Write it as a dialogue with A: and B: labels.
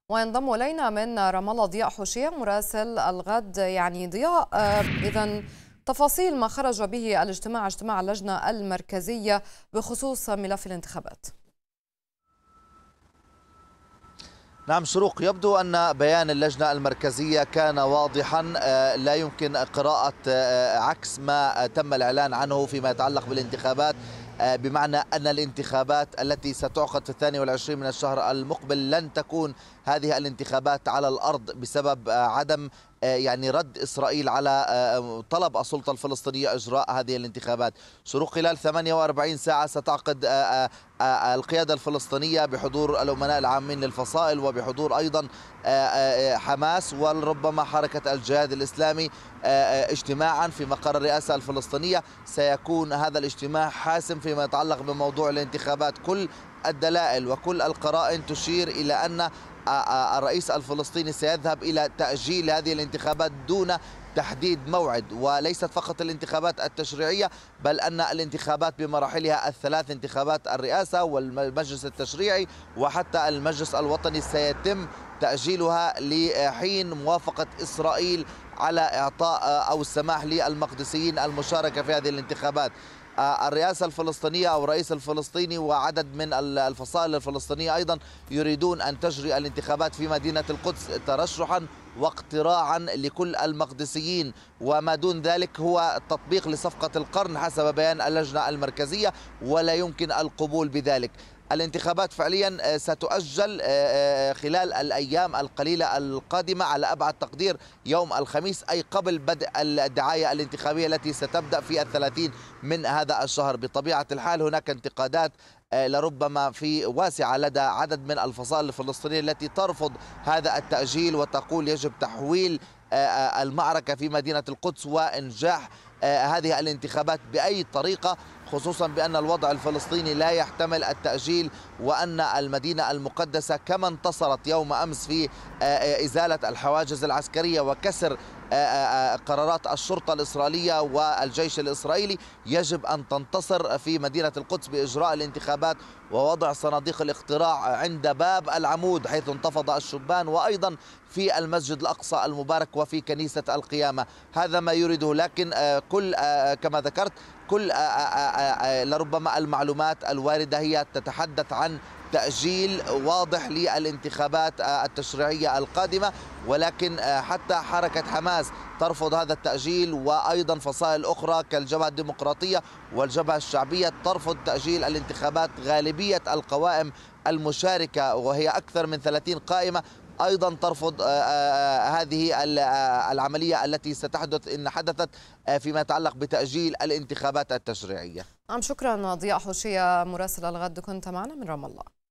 A: وينضم إلينا من رام الله ضياء حوشية مراسل الغد. يعني ضياء، إذا تفاصيل ما خرج به اجتماع اللجنة المركزية بخصوص ملف الانتخابات.
B: نعم شروق، يبدو أن بيان اللجنة المركزية كان واضحا، لا يمكن قراءة عكس ما تم الإعلان عنه فيما يتعلق بالانتخابات، بمعنى أن الانتخابات التي ستعقد في 22 من الشهر المقبل لن تكون هذه الانتخابات على الأرض بسبب عدم يعني رد إسرائيل على طلب السلطة الفلسطينية إجراء هذه الانتخابات. شروق، خلال 48 ساعة ستعقد القيادة الفلسطينية بحضور الأمناء العامين للفصائل وبحضور أيضا حماس وربما حركة الجهاد الإسلامي اجتماعا في مقر الرئاسة الفلسطينية. سيكون هذا الاجتماع حاسم فيما يتعلق بموضوع الانتخابات. كل الدلائل وكل القرائن تشير إلى أن الرئيس الفلسطيني سيذهب إلى تأجيل هذه الانتخابات دون تحديد موعد، وليست فقط الانتخابات التشريعية بل أن الانتخابات بمراحلها الثلاث، انتخابات الرئاسة والمجلس التشريعي وحتى المجلس الوطني، سيتم تأجيلها لحين موافقة إسرائيل على إعطاء أو السماح للمقدسيين المشاركة في هذه الانتخابات. الرئاسة الفلسطينية أو الرئيس الفلسطيني وعدد من الفصائل الفلسطينية أيضا يريدون أن تجري الانتخابات في مدينة القدس ترشحا واقتراعا لكل المقدسيين، وما دون ذلك هو تطبيق لصفقة القرن حسب بيان اللجنة المركزية، ولا يمكن القبول بذلك. الانتخابات فعليا ستؤجل خلال الأيام القليلة القادمة، على أبعد تقدير يوم الخميس، أي قبل بدء الدعاية الانتخابية التي ستبدأ في 30 من هذا الشهر. بطبيعة الحال هناك انتقادات لربما في واسعة لدى عدد من الفصائل الفلسطينية التي ترفض هذا التأجيل وتقول يجب تحويل المعركة في مدينة القدس وإنجاح هذه الانتخابات بأي طريقة، خصوصا بأن الوضع الفلسطيني لا يحتمل التأجيل، وأن المدينة المقدسة كما انتصرت يوم أمس في إزالة الحواجز العسكرية وكسر قرارات الشرطة الإسرائيلية والجيش الإسرائيلي، يجب أن تنتصر في مدينة القدس بإجراء الانتخابات ووضع صناديق الاقتراع عند باب العمود حيث انتفض الشبان، وأيضا في المسجد الأقصى المبارك وفي كنيسة القيامة. هذا ما يريده، لكن كل كما ذكرت كل لربما المعلومات الواردة هي تتحدث عن تأجيل واضح للانتخابات التشريعية القادمة، ولكن حتى حركة حماس ترفض هذا التأجيل، وأيضا فصائل أخرى كالجبهة الديمقراطية والجبهة الشعبية ترفض تأجيل الانتخابات. غالبية القوائم المشاركة وهي أكثر من 30 قائمة أيضا ترفض هذه العملية التي ستحدث إن حدثت فيما يتعلق بتأجيل الانتخابات التشريعية.
A: شكرا ضياء حوشية مراسل الغد، كنت معنا من رام الله.